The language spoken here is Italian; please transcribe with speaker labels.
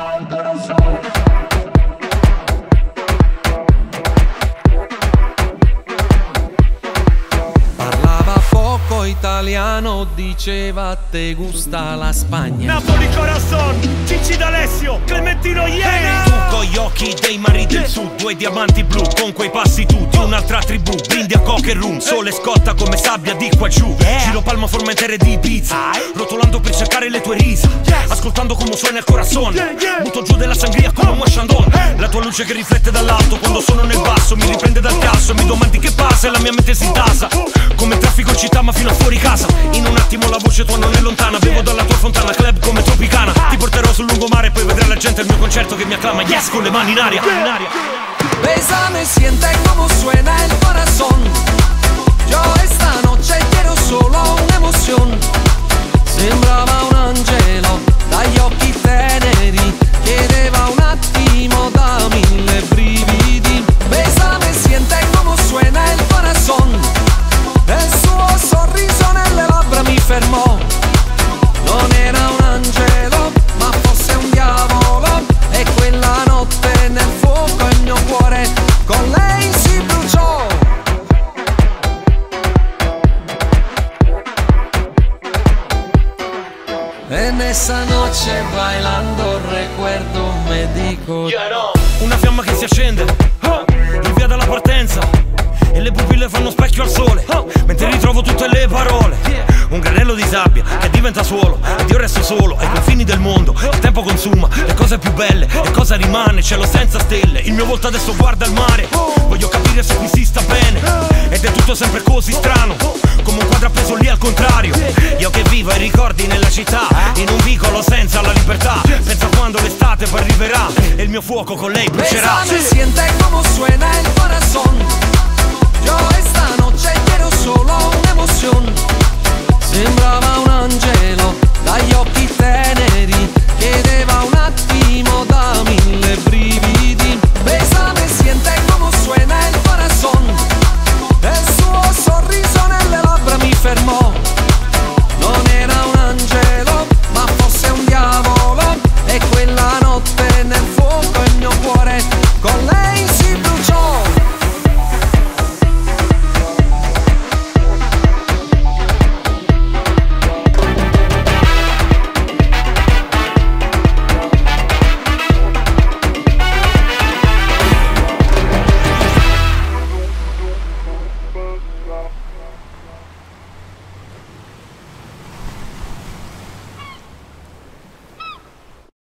Speaker 1: Italiano, diceva te gusta la Spagna.
Speaker 2: Napoli Corazon, Cicci D'Alessio, Clementino Ieri.
Speaker 3: Tu con gli occhi dei mari del sud, due diamanti blu, con quei passi tu di un'altra tribù. Brindi a coca e rum, sole scotta come sabbia di qua giù. Giro Palma Formentera di Ibiza, rotolando per cercare le tue risa. Ascoltando come suona il corazon, butto giù della sangria come un Chandon. La tua luce che riflette dall'alto quando sono nel basso, mi riprende dal caso, mi domandi che passa e la mia mente si intasa. Come traffico in città ma fino a fuori casa. In un attimo la voce tua non è lontana. Bevo dalla tua fontana, club come Tropicana. Ti porterò sul lungomare e poi vedrai la gente al mio concerto che mi acclama. Yes, con le mani in aria.
Speaker 1: Bésame, siente como suena el corazón. Yo esta noche quiero solo una emoción. Sembrava un angelo dagli occhi teneri, chiedeva un attimo da mille brividi. Bésame, siente como suena el corazón. Il suo sorriso nelle labbra mi fermò. Non era un angelo, ma forse un diavolo. E quella notte nel fuoco il mio cuore con lei si bruciò. En esa noche bailando recuerdo me dico
Speaker 3: una fiamma che si accende, il via dalla partenza. E le pupille fanno specchio al sole, mentre ritrovo tutte le parole. Un granello di sabbia che diventa suolo, ed io resto solo ai confini del mondo. Il tempo consuma le cose più belle, e cosa rimane? Cielo senza stelle, il mio volto adesso guarda il mare. Voglio capire se qui si sta bene, ed è tutto sempre così strano, come un quadro appeso lì al contrario. Io che vivo ai ricordi nella città, in un vicolo senza la libertà. Penso a quando l'estate poi arriverà, e il mio fuoco con lei brucerà.
Speaker 1: Bésame, siente como suena el corazón. Yo esta noche quiero solo una emoción. Sembrava